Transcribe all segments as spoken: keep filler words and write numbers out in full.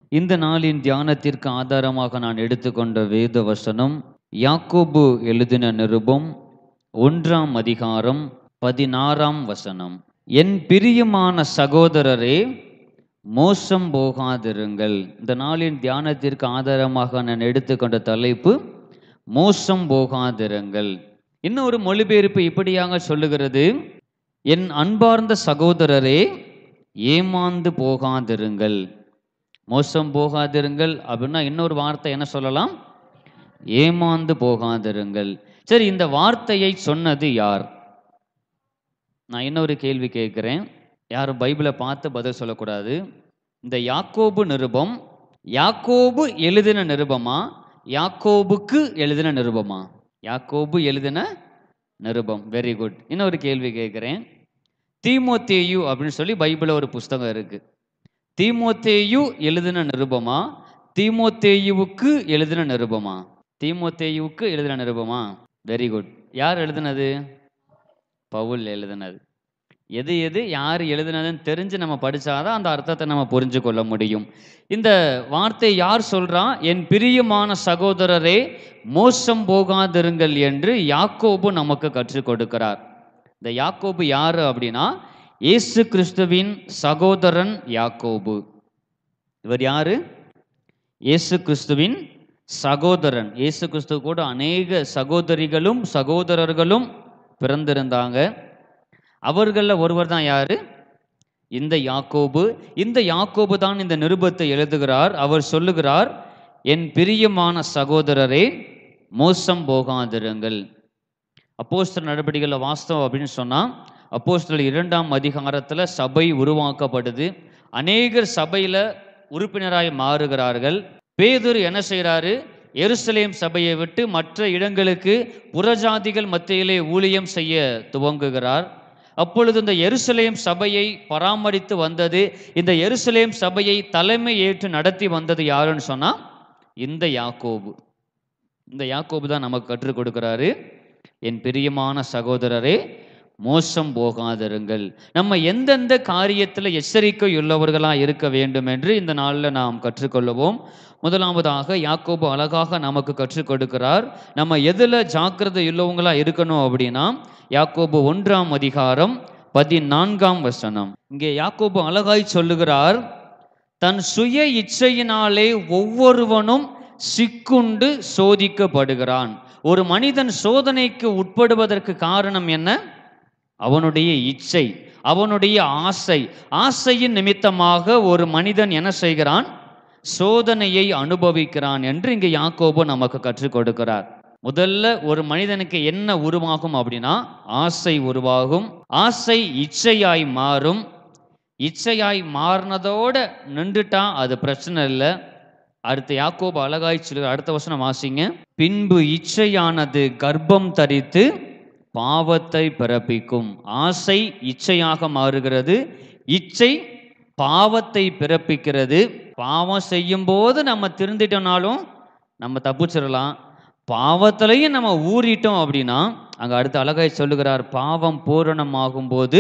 இந்த நாளின் தியானத்திற்கு ஆதாரமாக நான் எடுத்துக்கொண்ட வேத வசனம் யாக்கோபு எழுதின நிருபம் ஒன்றாம் அதிகாரம் பதினாறாம் வசனம். என் பிரியமான சகோதரரே, மோசம் போகாதிருங்கள். இந்த நாளின் தியானத்திற்கு ஆதாரமாக நான் எடுத்துக்கொண்ட தலைப்பு மோசம் போகாதிருங்கள். இன்னொரு மொழிபெயர்ப்பு இப்படியாக சொல்லுகிறது, என் அன்பார்ந்த சகோதரரே, ஏமாந்து போகாதிருங்கள். மோசம் போகாதிருங்கள் அப்படின்னா இன்னொரு வார்த்தை என்ன சொல்லலாம்? ஏமாந்து போகாதிருங்கள். சரி, இந்த வார்த்தையை சொன்னது யார்? நான் இன்னொரு கேள்வி கேட்கிறேன். யாரும் பைபிளை பார்த்து பதில் சொல்லக்கூடாது. இந்த யாக்கோபு நிருபம் யாக்கோபு எழுதின நிருபமா, யாக்கோபுக்கு எழுதின நிருபமா? யாக்கோபு எழுதின நிருபம். Very good. இன்னொரு கேள்வி கேட்கிறேன். தீமோத்தேயு அப்படின்னு சொல்லி பைபிளில் ஒரு புஸ்தகம் இருக்கு. தீமோத்தேயு எழுதின நிருபமா, தீமோத்தேயுவுக்கு எழுதின நிருபமா? தீமோத்தேயுவுக்கு எழுதின நிருபமா. Very good. யார் எழுதினது? பவுல் எழுதினது. எது எது யார் எழுதினதுன்னு தெரிஞ்சு நம்ம படிச்சாதான் அந்த அர்த்தத்தை நம்ம புரிஞ்சு கொள்ள முடியும். இந்த வார்த்தை யார் சொல்றா? என் பிரியமான சகோதரரே, மோசம் போகாதிருங்கள் என்று யாக்கோபு நமக்கு கற்றுக் கொடுக்கிறார். இந்த யாக்கோபு யாரு அப்படின்னா, இயேசு கிறிஸ்துவின் சகோதரன் யாக்கோபு. இவர் யாரு? இயேசு கிறிஸ்துவின் சகோதரன். இயேசு கிறிஸ்து கூட அநேக சகோதரிகளும் சகோதரர்களும் பிறந்திருந்தாங்க. அவர்களில் ஒருவர் தான் யாரு? இந்த யாக்கோபு. இந்த யாக்கோபு தான் இந்த நிருபத்தை எழுதுகிறார். அவர் சொல்லுகிறார், என் பிரியமான சகோதரரே, மோசம் போகாதிருங்கள். அப்போஸ்தலர் நடவடிக்கைகள் வாஸ்தவம் அப்படின்னு சொன்னா, அப்போஸ்தலர் இரண்டாம் அதிகாரத்தில் சபை உருவாக்கப்படுது. அநேகர் சபையில் உறுப்பினராய் மாறுகிறார்கள். பேதுரு என்ன செய்கிறாரு? எருசலேம் சபையை விட்டு மற்ற இடங்களுக்கு புறஜாதிகள் மத்தியிலே ஊழியம் செய்ய துவங்குகிறார். அப்பொழுது இந்த எருசலேம் சபையை பராமரித்து வந்தது, இந்த எருசலேம் சபையை தலைமை ஏற்று நடத்தி வந்தது யாருன்னு சொன்னா, இந்த யாக்கோபு. இந்த யாக்கோபு தான் நமக்கு கற்றுக் கொடுக்கிறாரு, என் பிரியமான சகோதரரே, மோசம் போகாதிருங்கள். நம்ம எந்தெந்த காரியத்தில் எச்சரிக்கை உள்ளவர்களாக இருக்க வேண்டும் என்று இந்த நாளில் நாம் கற்றுக்கொள்வோம். முதலாவதாக யாக்கோபு அழகாக நமக்கு கற்றுக் கொடுக்கிறார், நம்ம எதில் ஜாக்கிரதை உள்ளவங்களா இருக்கணும் அப்படின்னா, யாக்கோபு ஒன்றாம் அதிகாரம் பதினான்காம் வசனம். இங்கே யாக்கோபு அழகாய் சொல்லுகிறார், தன் சுய இச்சையினாலே ஒவ்வொருவனும் சிக்குண்டு சோதிக்கப்படுகிறான். ஒரு மனிதன் சோதனைக்கு உட்படுவதற்கு காரணம் என்ன? அவனுடைய இச்சை, அவனுடைய ஆசை. ஆசையின் நிமித்தமாக ஒரு மனிதன் என்ன செய்கிறான்? சோதனையை அனுபவிக்கிறான் என்று இங்கே யாக்கோபு நமக்கு கற்றுக் கொடுக்கிறார். முதல்ல ஒரு மனிதனுக்கு என்ன உருவாகும் அப்படின்னா, ஆசை உருவாகும். ஆசை இச்சையாய் மாறும். இச்சையாய் மாறினதோட நின்றுட்டா அது பிரச்சனை இல்லை. அடுத்து யாக்கோபு அழகாய் சொல்லுற அடுத்த வசனம் வாசிங்க. பின்பு இச்சையானது கர்ப்பம் தரித்து பாவத்தை பிறப்பிக்கும். ஆசை இச்சையாக மாறுகிறது, இச்சை பாவத்தை பிறப்பிக்கிறது. பாவம் செய்யும் போது நம்ம திருந்திட்டோம்னாலும் நம்ம தப்பிச்சிடலாம். பாவத்திலையும் நம்ம ஊறிட்டோம் அப்படின்னா, அங்க அடுத்து அழகாய் சொல்லுகிறார், பாவம் பூரணமாகும் போது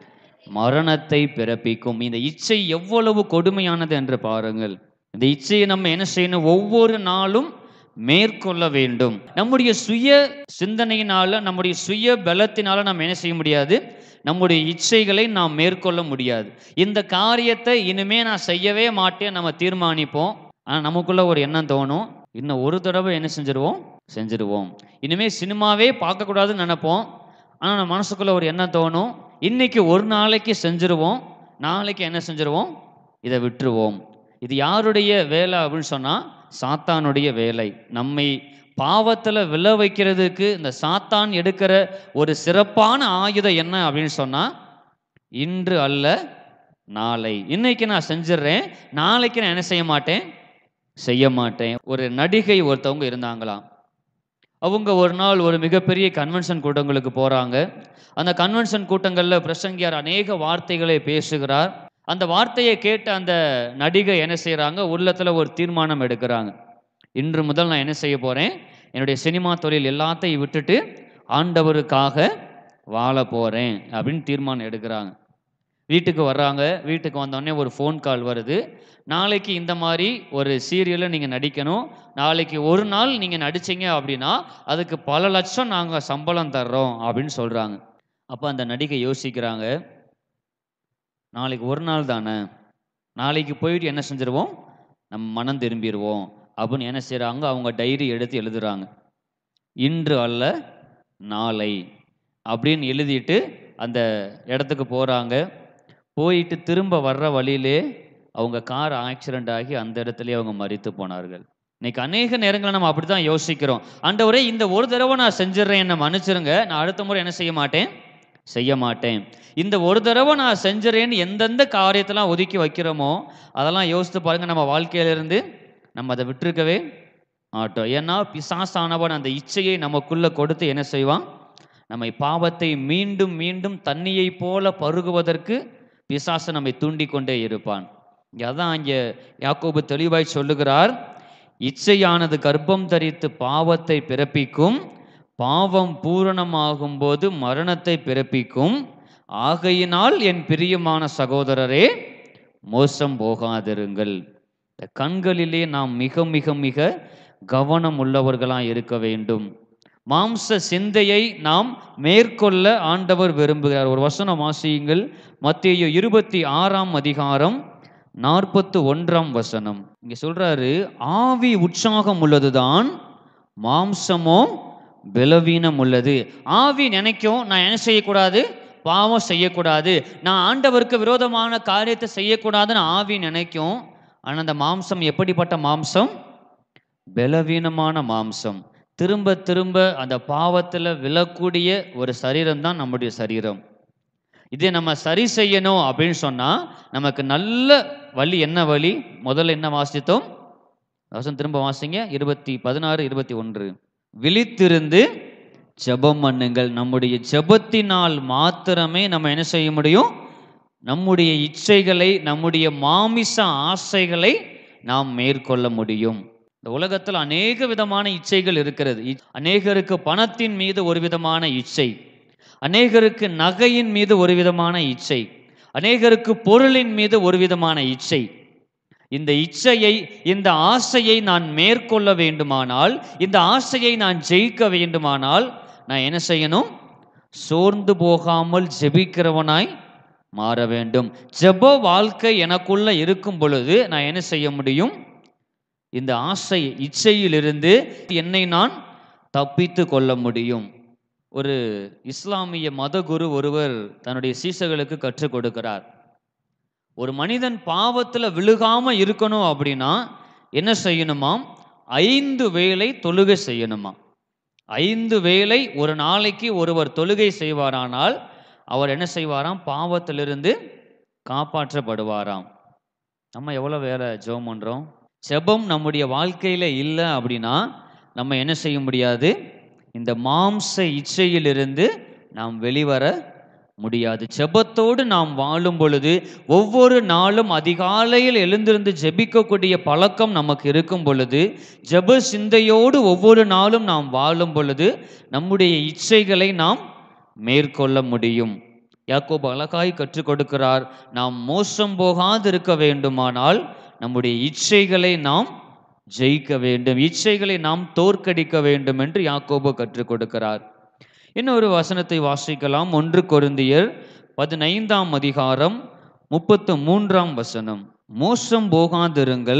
மரணத்தை பிறப்பிக்கும். இந்த இச்சை எவ்வளவு கொடுமையானது என்று பாருங்கள். இந்த இச்சையை நம்ம என்ன செய்யணும்? ஒவ்வொரு நாளும் மேற்கொள்ள வேண்டும். நம்முடைய சுய சிந்தனையினால, நம்முடைய சுய பலத்தினால நம்ம என்ன செய்ய முடியாது? நம்முடைய இச்சைகளை நாம் மேற்கொள்ள முடியாது. இந்த காரியத்தை இனிமே நான் செய்யவே மாட்டேன் நம்ம தீர்மானிப்போம். ஆனால் நமக்குள்ள ஒரு எண்ணம் தோணும், இன்னும் ஒரு தடவை என்ன செஞ்சிருவோம்? செஞ்சிருவோம். இனிமே சினிமாவே பார்க்கக்கூடாதுன்னு நினைப்போம். ஆனால் நம்ம மனசுக்குள்ள ஒரு எண்ணம் தோணும், இன்னைக்கு ஒரு நாளைக்கு செஞ்சிருவோம், நாளைக்கு என்ன செஞ்சிருவோம்? இதை விட்டுருவோம். இது யாருடைய வேலை அப்படின்னு சொன்னால், சாத்தானுடைய வேலை. நம்மை பாவத்தில் விழ வைக்கிறதுக்கு இந்த சாத்தான் எடுக்கிற ஒரு சிறப்பான ஆயுதம் என்ன அப்படின்னு சொன்னால், இன்று அல்ல நாளை. இன்னைக்கு நான் செஞ்சிடறேன், நாளைக்கு நான் என்ன செய்ய மாட்டேன்? செய்ய மாட்டேன். ஒரு நடிகை ஒருத்தவங்க இருந்தாங்களாம். அவங்க ஒரு நாள் ஒரு மிகப்பெரிய கன்வென்ஷன் கூட்டங்களுக்கு போகிறாங்க. அந்த கன்வென்ஷன் கூட்டங்களில் பிரசங்கியார் அநேக வார்த்தைகளை பேசுகிறார். அந்த வார்த்தையை கேட்டு அந்த நடிகை என்ன செய்கிறாங்க? உள்ளத்தில் ஒரு தீர்மானம் எடுக்கிறாங்க, இன்று முதல் நான் என்ன செய்ய போகிறேன்? என்னுடைய சினிமா தொழில் எல்லாத்தையும் விட்டுட்டு ஆண்டவருக்காக வாழ போகிறேன் அப்படின்னு தீர்மானம் எடுக்கிறாங்க. வீட்டுக்கு வர்றாங்க. வீட்டுக்கு வந்தோடனே ஒரு ஃபோன் கால் வருது. நாளைக்கு இந்த மாதிரி ஒரு சீரியலில் நீங்கள் நடிக்கணும். நாளைக்கு ஒரு நாள் நீங்கள் நடிச்சீங்க அப்படின்னா அதுக்கு பல லட்சம் நாங்கள் சம்பளம் தர்றோம் அப்படின்னு சொல்கிறாங்க. அப்போ அந்த நடிகை யோசிக்கிறாங்க, நாளைக்கு ஒரு நாள் தானே, நாளைக்கு போயிட்டு என்ன செஞ்சிருவோம், நம்ம மனம் திரும்பிடுவோம் அப்படின்னு என்ன செய்கிறாங்க, அவங்க டைரி எடுத்து எழுதுறாங்க. இன்று அல்ல நாளை அப்படின்னு எழுதிட்டு அந்த இடத்துக்கு போகிறாங்க. போயிட்டு திரும்ப வர்ற வழியிலே அவங்க கார் ஆக்சிடென்ட் ஆகி அந்த இடத்துலயே அவங்க மரித்து போனார்கள். இன்னைக்கு அநேக நேரங்களில் நம்ம அப்படி தான் யோசிக்கிறோம். ஆண்டவரே, இந்த ஒரு தடவை நான் செஞ்சிடறேன், என்னை மன்னிச்சிருங்க, நான் அடுத்த முறை என்ன செய்ய மாட்டேன் செய்ய மாட்டேன் இந்த ஒரு தடவை நான் செஞ்சிடறேன்னு எந்தெந்த காரியத்தெல்லாம் ஒதுக்கி வைக்கிறோமோ அதெல்லாம் யோசித்து பாருங்க, நம்ம வாழ்க்கையிலிருந்து நம்ம அதை விட்டுருக்கவே மாட்டோம். ஏன்னா பிசாசானவன் அந்த இச்சையை நமக்குள்ள கொடுத்து என்ன செய்வான், நம்மை பாவத்தை மீண்டும் மீண்டும் தண்ணியை போல பருகுவதற்கு பிசாசு நம்மை தூண்டி கொண்டே இருப்பான். அதான் இங்கே யாக்கோபு தெளிவாய் சொல்லுகிறார், இச்சையானது கர்ப்பம் தரித்து பாவத்தை பிறப்பிக்கும், பாவம் பூரணமாகும் போது மரணத்தை பிறப்பிக்கும். ஆகையினால் என் பிரியமான சகோதரரே, மோசம் போகாதிருங்கள். கண்களிலே நாம் மிக மிக மிக கவனம் உள்ளவர்களாக இருக்க வேண்டும். மாம்ச சிந்தையை நாம் மேற்கொள்ள ஆண்டவர் விரும்புகிறார். ஒரு வசனம் வாசியுங்கள், மத்தேயு இருபத்தி ஆறாம் அதிகாரம் நாற்பத்தி ஒன்றாம் வசனம். இங்க சொல்றாரு, ஆவி உற்சாகம் உள்ளதுதான், மாம்சமோ பலவீனம் உள்ளது. ஆவி நினைக்கும் நான் என்ன செய்யக்கூடாது, பாவம் செய்யக்கூடாது, நான் ஆண்டவருக்கு விரோதமான காரியத்தை செய்யக்கூடாதுன்னு ஆவி நினைக்கும். ஆனால் அந்த மாம்சம் எப்படிப்பட்ட மாம்சம், பலவீனமான மாம்சம். திரும்ப திரும்ப அந்த பாவத்தில் விழக்கூடிய ஒரு சரீரம் தான் நம்முடைய சரீரம். இதை நம்ம சரி செய்யணும் அப்படின்னு சொன்னால் நமக்கு நல்ல வழி. என்ன வழி? முதல்ல என்ன வாசித்தோம், வசனம் திரும்ப வாசிங்க, இருபத்தி பதினாறு இருபத்தி ஒன்று. விழித்திருந்து ஜெபம் பண்ணுங்கள். நம்முடைய ஜெபத்தினால் மாத்திரமே நம்ம என்ன செய்ய முடியும், நம்முடைய இச்சைகளை, நம்முடைய மாமிச ஆசைகளை நாம் மேற்கொள்ள முடியும். இந்த உலகத்தில் அநேக விதமான இச்சைகள் இருக்கிறது. அநேகருக்கு பணத்தின் மீது ஒரு விதமான இச்சை, அநேகருக்கு நகையின் மீது ஒரு விதமான இச்சை, அநேகருக்கு பொருளின் மீது ஒரு விதமான இச்சை. இந்த இச்சையை, இந்த ஆசையை நான் மேற்கொள்ள வேண்டுமானால், இந்த ஆசையை நான் ஜெயிக்க வேண்டுமானால் நான் என்ன செய்யணும், சோர்ந்து போகாமல் ஜெபிக்கிறவனாய் மாற வேண்டும். ஜெப வாழ்க்கை எனக்குள்ள இருக்கும் பொழுது நான் என்ன செய்ய முடியும், இந்த ஆசை இச்சையிலிருந்து என்னை நான் தப்பித்து கொள்ள முடியும். ஒரு இஸ்லாமிய மத குரு ஒருவர் தன்னுடைய சீசர்களுக்கு கற்றுக் கொடுக்கிறார். ஒரு மனிதன் பாவத்தில் விழுகாம இருக்கணும் அப்படின்னா என்ன செய்யணுமாம், ஐந்து வேளை தொழுகை செய்யணுமா. ஐந்து வேளை ஒரு நாளைக்கு ஒருவர் தொழுகை செய்வாரானால் அவர் என்ன செய்வாராம், பாவத்திலிருந்து காப்பாற்றப்படுவாராம். நம்ம எவ்வளோ வேலை ஜெபம் பண்ணுறோம். ஜெபம் நம்முடைய வாழ்க்கையில் இல்லை அப்படின்னா நம்ம என்ன செய்ய முடியாது, இந்த மாம்ச இச்சையிலிருந்து நாம் வெளிவர முடியாது. ஜெபத்தோடு நாம் வாழும் பொழுது, ஒவ்வொரு நாளும் அதிகாலையில் எழுந்திருந்து ஜெபிக்கக்கூடிய பழக்கம் நமக்கு இருக்கும் பொழுது, ஜெப சிந்தையோடு ஒவ்வொரு நாளும் நாம் வாழும் பொழுது நம்முடைய இச்சைகளை நாம் மேற்கொள்ள முடியும். யாக்கோபு அழகாய் கற்றுக் கொடுக்கிறார், நாம் மோசம் போகாது இருக்க வேண்டுமானால் நம்முடைய இச்சைகளை நாம் ஜெயிக்க வேண்டும், இச்சைகளை நாம் தோற்கடிக்க வேண்டும் என்று யாக்கோபு கற்றுக் கொடுக்கிறார். இன்னொரு வசனத்தை வாசிக்கலாம். ஒன்று கொரிந்தியர் பதினைந்தாம் அதிகாரம் முப்பத்து மூன்றாம் வசனம். மோசம் போகாதிருங்கள்,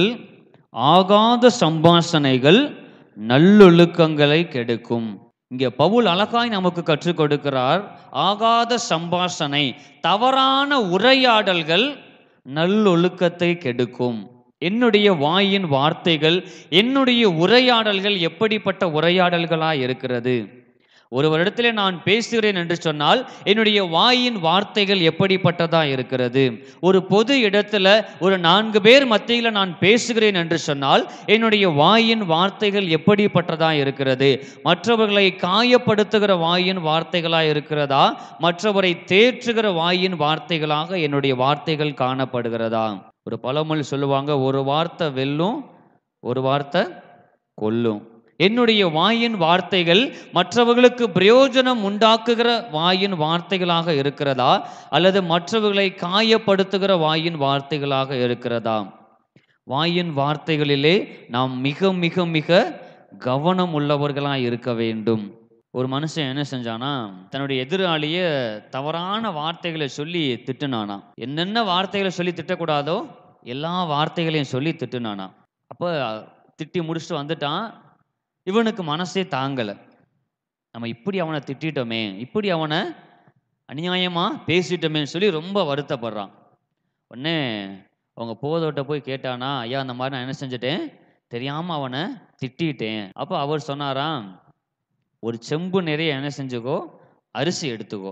ஆகாத சம்பாஷணைகள் நல்லொழுக்கங்களை கெடுக்கும். இங்கே பவுல் அழகாய் நமக்கு கற்றுக் கொடுக்கிறார், ஆகாத சம்பாஷணை, தவறான உரையாடல்கள் நல்லொழுக்கத்தை கெடுக்கும். என்னுடைய வாயின் வார்த்தைகள், என்னுடைய உரையாடல்கள் எப்படிப்பட்ட உரையாடல்களாய் இருக்கிறது? ஒருவரிடத்திலே நான் பேசுகிறேன் என்று சொன்னால் என்னுடைய வாயின் வார்த்தைகள் எப்படிப்பட்டதா இருக்கிறது? ஒரு பொது இடத்துல ஒரு நான்கு பேர் மத்தியில் நான் பேசுகிறேன் என்று சொன்னால் என்னுடைய வாயின் வார்த்தைகள் எப்படிப்பட்டதா இருக்கிறது? மற்றவர்களை காயப்படுத்துகிற வாயின் வார்த்தைகளா இருக்கிறதா, மற்றவரை தேற்றுகிற வாயின் வார்த்தைகளாக என்னுடைய வார்த்தைகள் காணப்படுகிறதா? ஒரு பழமொழி சொல்லுவாங்க, ஒரு வார்த்தை வெல்லும், ஒரு வார்த்தை கொல்லும். என்னுடைய வாயின் வார்த்தைகள் மற்றவர்களுக்கு பிரயோஜனம் உண்டாக்குகிற வாயின் வார்த்தைகளாக இருக்கிறதா, அல்லது மற்றவர்களை காயப்படுத்துகிற வாயின் வார்த்தைகளாக இருக்கிறதா? வாயின் வார்த்தைகளிலே நாம் மிக மிக மிக கவனம் உள்ளவர்களாக இருக்க வேண்டும். ஒரு மனுஷன் என்ன செஞ்சானா, தன்னுடைய எதிராளிய தவறான வார்த்தைகளை சொல்லி திட்டுனானா. என்னென்ன வார்த்தைகளை சொல்லி திட்டக்கூடாதோ எல்லா வார்த்தைகளையும் சொல்லி திட்டுனானா. அப்போ திட்டி முடிச்சுட்டு வந்துட்டான். இவனுக்கு மனசே தாங்கலை. நம்ம இப்படி அவனை திட்டோமே, இப்படி அவனை அநியாயமாக பேசிட்டோமேன்னு சொல்லி ரொம்ப வருத்தப்படுறான். உடனே அவங்க போதோட்ட போய் கேட்டானா, ஐயா அந்த மாதிரி நான் என்ன செஞ்சுட்டேன், தெரியாமல் அவனை திட்டிட்டேன். அப்போ அவர் சொன்னாராம், ஒரு செம்பு நிறைய என்ன செஞ்சுக்கோ, அரிசி எடுத்துக்கோ,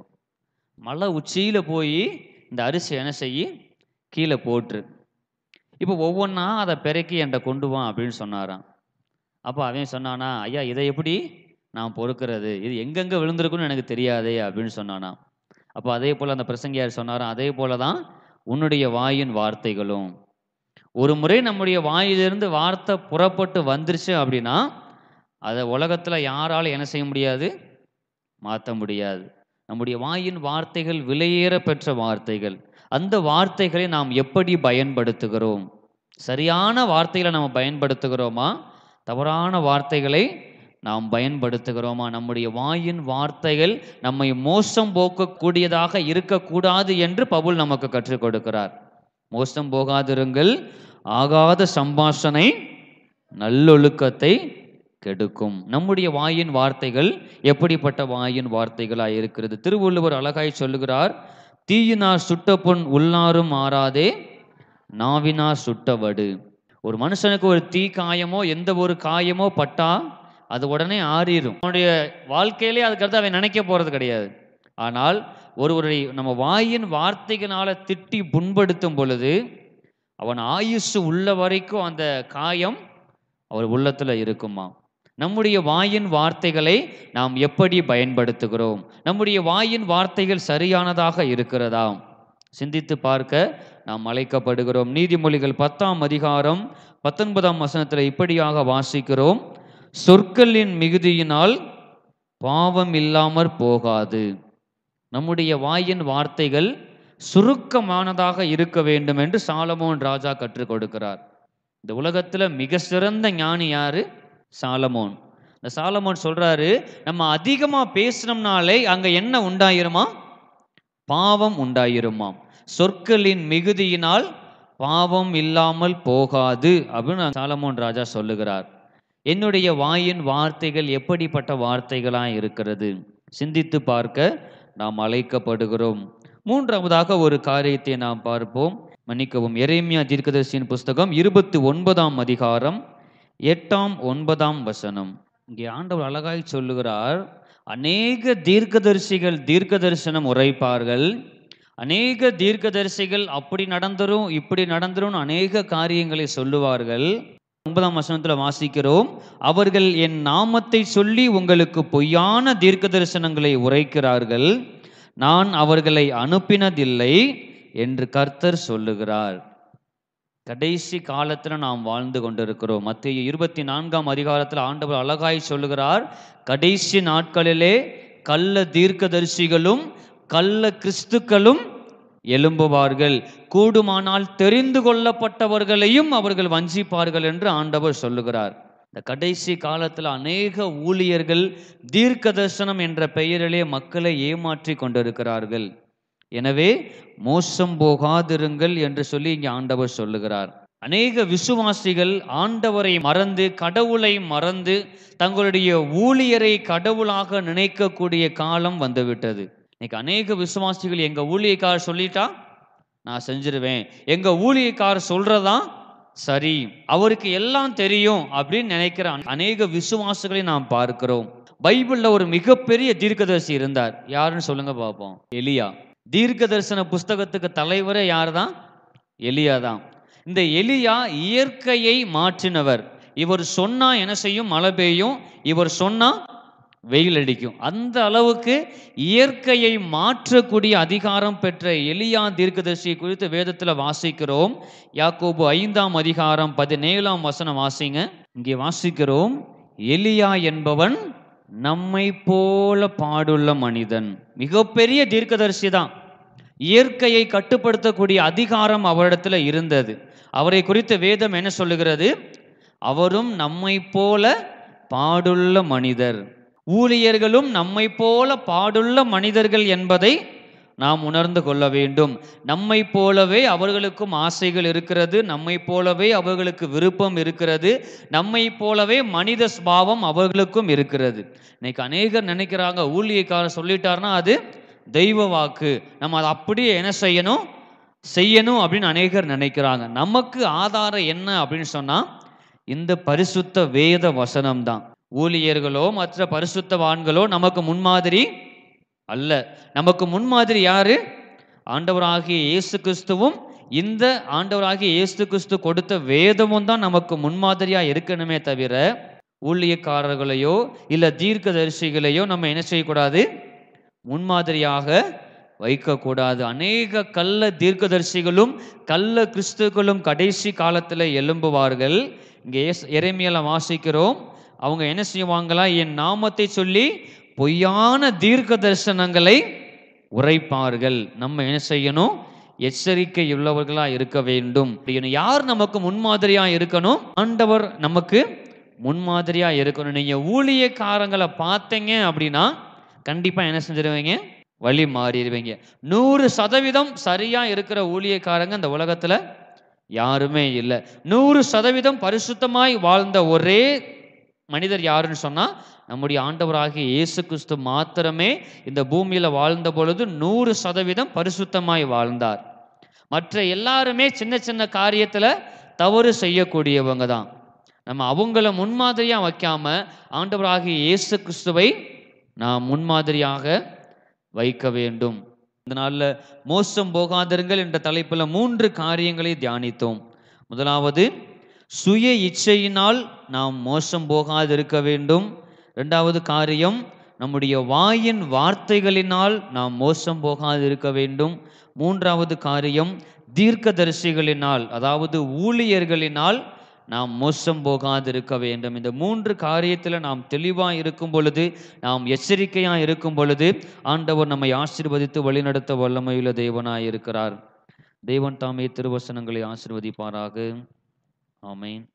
மலை உச்சியில் போய் இந்த அரிசி என்ன செய்யி கீழே போட்டுரு, இப்போ ஒவ்வொன்றா அதை பிறக்கி என்கிட்ட கொண்டு வா அப்படின்னு சொன்னாராம். அப்போ அவன் சொன்னானா, ஐயா இதை எப்படி நான் பொறுக்கிறது, இது எங்கெங்கே விழுந்திருக்குன்னு எனக்கு தெரியாதே அப்படின்னு சொன்னானா. அப்போ அதே போல் அந்த பிரசங்கியார் சொன்னாராம், அதே போல தான் உன்னுடைய வாயின் வார்த்தைகளும். ஒரு முறை நம்முடைய வாயிலிருந்து வார்த்தை புறப்பட்டு வந்துருச்சு அப்படின்னா அதை உலகத்தில் யாராலும் என்ன செய்ய முடியாது, மாற்ற முடியாது. நம்முடைய வாயின் வார்த்தைகள் விலையேற பெற்ற வார்த்தைகள். அந்த வார்த்தைகளை நாம் எப்படி பயன்படுத்துகிறோம்? சரியான வார்த்தைகளை நம்ம பயன்படுத்துகிறோமா, தவறான வார்த்தைகளை நாம் பயன்படுத்துகிறோமா? நம்முடைய வாயின் வார்த்தைகள் நம்மை மோசம் போக்கக்கூடியதாக இருக்கக்கூடாது என்று பவுல் நமக்கு கற்றுக் கொடுக்கிறார். மோசம் போகாதிருங்கள், ஆகாத சம்பாஷணை நல்லொழுக்கத்தை கெடுக்கும். நம்முடைய வாயின் வார்த்தைகள் எப்படிப்பட்ட வாயின் வார்த்தைகளாய் இருக்கிறது? திருவள்ளுவர் அழகாய் சொல்லுகிறார், தீயினார் சுட்ட பொன் உள்ளாரும் ஆறாதே, நாவினார் சுட்டவடு. ஒரு மனுஷனுக்கு ஒரு தீ காயமோ எந்த ஒரு காயமோ பட்டா அது உடனே ஆறிடும். அவனுடைய வாழ்க்கையிலே அதுக்கடுத்து அவன் நினைக்க போறது கிடையாது. ஆனால் ஒருவரை நம்ம வாயின் வார்த்தைகளால திட்டி புண்படுத்தும் பொழுது அவன் ஆயுசு உள்ள வரைக்கும் அந்த காயம் அவர் உள்ளத்துல இருக்குமா? நம்முடைய வாயின் வார்த்தைகளை நாம் எப்படி பயன்படுத்துகிறோம்? நம்முடைய வாயின் வார்த்தைகள் சரியானதாக இருக்கிறதா? சிந்தித்து பார்க்க நாம் அழைக்கப்படுகிறோம். நீதிமொழிகள் பத்தாம் அதிகாரம் பத்தொன்பதாம் வசனத்தில் இப்படியாக வாசிக்கிறோம், சொற்களின் மிகுதியினால் பாவம் இல்லாமற் போகாது. நம்முடைய வாயின் வார்த்தைகள் சுருக்கமானதாக இருக்க வேண்டும் என்று சாலமோன் ராஜா கற்றுக் கொடுக்கிறார். இந்த உலகத்தில் மிக சிறந்த ஞானி யாரு? சாலமோன். இந்த சாலமோன் சொல்றாரு, நம்ம அதிகமா பேசினோம்னாலே அங்க என்ன உண்டாயிருமா? பாவம் உண்டாயிருமாம். சொற்களின் மிகுதியினால் பாவம் இல்லாமல் போகாது அப்படின்னு சாலமோன் ராஜா சொல்லுகிறார். என்னுடைய வாயின் வார்த்தைகள் எப்படிப்பட்ட வார்த்தைகளாய் இருக்கிறது? சிந்தித்து பார்க்க நாம் அழைக்கப்படுகிறோம். மூன்றாவதாக ஒரு காரியத்தை நாம் பார்ப்போம். மன்னிக்கவும், எரேமியா தீர்க்கதரிசியின் புஸ்தகம் இருபத்தி ஒன்பதாம் அதிகாரம் எட்டாம் ஒன்பதாம் வசனம். இங்கே ஆண்டவர் அழகாய் சொல்லுகிறார், அநேக தீர்க்கதரிசிகள் தீர்க்க தரிசனம் உரைப்பார்கள், அநேக தீர்க்கதரிசிகள் அப்படி நடந்துரும் இப்படி நடந்துரும் அநேக காரியங்களை சொல்லுவார்கள். ஒன்பதாம் வசனத்தில் வாசிக்கிறோம், அவர்கள் என் நாமத்தை சொல்லி உங்களுக்கு பொய்யான தீர்க்க தரிசனங்களை உரைக்கிறார்கள், நான் அவர்களை அனுப்பினதில்லை என்று கர்த்தர் சொல்லுகிறார். கடைசி காலத்தில் நாம் வாழ்ந்து கொண்டிருக்கிறோம். மத்தேயு இருபத்தி நான்காம் அதிகாரத்தில் ஆண்டவர் அழகாய் சொல்லுகிறார், கடைசி நாட்களிலே கள்ள தீர்க்கதரிசிகளும் கள்ள கிறிஸ்துக்களும் எழும்புவார்கள், கூடுமானால் தெரிந்து கொள்ளப்பட்டவர்களையும் அவர்கள் வஞ்சிப்பார்கள் என்று ஆண்டவர் சொல்லுகிறார். இந்த கடைசி காலத்தில் அநேக ஊழியர்கள் தீர்க்க தரிசனம் என்ற பெயரிலே மக்களை ஏமாற்றி கொண்டிருக்கிறார்கள். எனவே மோசம் போகாதிருங்கள் என்று சொல்லி இங்கே ஆண்டவர் சொல்லுகிறார். அநேக விசுவாசிகள் ஆண்டவரை மறந்து கடவுளை மறந்து தங்களுடைய ஊழியரை கடவுளாக நினைக்கக்கூடிய காலம் வந்துவிட்டது. இன்னைக்கு அநேக விசுவாசிகள் எங்க ஊழியக்காரர் சொல்லிட்டா நான் செஞ்சிருவேன், எங்க ஊழியக்காரர் சொல்றதா சரி, அவருக்கு எல்லாம் தெரியும் அப்படின்னு நினைக்கிற அநேக விசுவாசிகளை நாம் பார்க்கிறோம். பைபிள்ல ஒரு மிகப்பெரிய தீர்க்கதரிசி இருந்தார். யாருன்னு சொல்லுங்க பார்ப்போம். எலியா. தீர்க்க தரிசன புஸ்தகத்துக்கு தலைவரே யார் தான்? எலியா தான். இந்த எலியா இயற்கையை மாற்றினவர். இவர் சொன்னா என்ன செய்யும்? மழை பெய்யும். இவர் சொன்னா வெயில் அடிக்கும். அந்த அளவுக்கு இயற்கையை மாற்றக்கூடிய அதிகாரம் பெற்ற எலியா தீர்க்கதரிசியை குறித்து வேதத்தில் வாசிக்கிறோம். யாக்கோபு ஐந்தாம் அதிகாரம் பதினேழாம் வசனம் வாசிங்க. இங்கே வாசிக்கிறோம், எலியா என்பவன் நம்மை போல பாடுள்ள மனிதன். மிகப்பெரிய தீர்க்கதரிசி தான். இயற்கையை கட்டுப்படுத்தக்கூடிய அதிகாரம் அவரிடத்துல இருந்தது. அவரை குறித்து வேதம் என்ன சொல்லுகிறது? அவரும் நம்மை போல பாடுள்ள மனிதர். ஊழியர்களும் நம்மை போல பாடுள்ள மனிதர்கள் என்பதை நாம் உணர்ந்து கொள்ள வேண்டும். நம்மை போலவே அவர்களுக்கும் ஆசைகள் இருக்கிறது, நம்மை போலவே அவர்களுக்கு விருப்பம் இருக்கிறது, நம்மை போலவே மனித சுபாவம் அவர்களுக்கும் இருக்கிறது. இன்னைக்கு அநேகர் நினைக்கிறாங்க, ஊழியக்காரர் சொல்லிட்டார்னா அது தெய்வ வாக்கு, நம்ம அதை அப்படியே என்ன செய்யணும் செய்யணும் அப்படின்னு அநேகர் நினைக்கிறாங்க. நமக்கு ஆதாரம் என்ன அப்படின்னு சொன்னா இந்த பரிசுத்த வேத வசனம் தான். ஊழியர்களோ மற்ற பரிசுத்தவான்களோ நமக்கு முன்மாதிரி அல்ல. நமக்கு முன்மாதிரி யாரு? ஆண்டவராகிய இயேசு கிறிஸ்துவும் இந்த ஆண்டவராகிய இயேசு கிறிஸ்து கொடுத்த வேதமும் தான் நமக்கு முன்மாதிரியா இருக்கணுமே தவிர ஊழியக்காரர்களையோ இல்ல தீர்க்கதரிசிகளையோ நம்ம என்ன செய்யக்கூடாது? முன்மாதிரியாக வைக்கக்கூடாது. அநேக கள்ள தீர்க்கதரிசிகளும் கள்ள கிறிஸ்துக்களும் கடைசி காலத்தில் எழும்புவார்கள். இங்கே எரேமியால வாசிக்கிறோம், அவங்க என்ன செய்வாங்களா? என் நாமத்தை சொல்லி பொய்யான தீர்க்க தரிசனங்களை உரைப்பார்கள். நம்ம என்ன செய்யணும்? எச்சரிக்கை உள்ளவர்களா இருக்க வேண்டும். யார் நமக்கு முன்மாதிரியா இருக்கணும்? ஆண்டவர் நமக்கு முன்மாதிரியா இருக்கணும். நீங்க ஊழியக்காரங்களை பார்த்தீங்க அப்படின்னா கண்டிப்பா என்ன செஞ்சிருவீங்க? வழி மாறிடுவீங்க. நூறு சதவீதம் சரியா இருக்கிற ஊழியக்காரங்க இந்த உலகத்துல யாருமே இல்லை. நூறு சதவீதம் பரிசுத்தமாய் வாழ்ந்த ஒரே மனிதர் யாருன்னு சொன்னா நம்முடைய ஆண்டவராகிய இயேசு கிறிஸ்து மாத்திரமே இந்த பூமியில வாழ்ந்த பொழுது நூறு சதவீதம் பரிசுத்தமாய் வாழ்ந்தார். மற்ற எல்லாருமே சின்ன சின்ன காரியத்துல தவறு செய்யக்கூடியவங்க தான். நம்ம அவங்கள முன்மாதிரியா வைக்காம ஆண்டவராகிய இயேசு கிறிஸ்துவை நாம் முன்மாதிரியாக வைக்க வேண்டும். இந்த நாளில் மோசம் போகாதிருங்கள் என்ற தலைப்புல மூன்று காரியங்களை தியானித்தோம். முதலாவது, சுய இச்சையினால் நாம் மோசம் போகாதிருக்க வேண்டும். இரண்டாவது காரியம், நம்முடைய வாயின் வார்த்தைகளினால் நாம் மோசம் போகாதிருக்க வேண்டும். மூன்றாவது காரியம், தீர்க்கதரிசிகளினால் அதாவது ஊழியர்களினால் நாம் மோசம் போகாதிருக்க வேண்டும். இந்த மூன்று காரியத்தில் நாம் தெளிவாக இருக்கும் பொழுது, நாம் எச்சரிக்கையாக இருக்கும் பொழுது ஆண்டவர் நம்மை ஆசீர்வதித்து வழிநடத்த வல்லமையுள்ள தேவனாய் இருக்கிறார். தேவன் தாமே திருவசனங்களை ஆசீர்வதிப்பாராக. ஆமென்.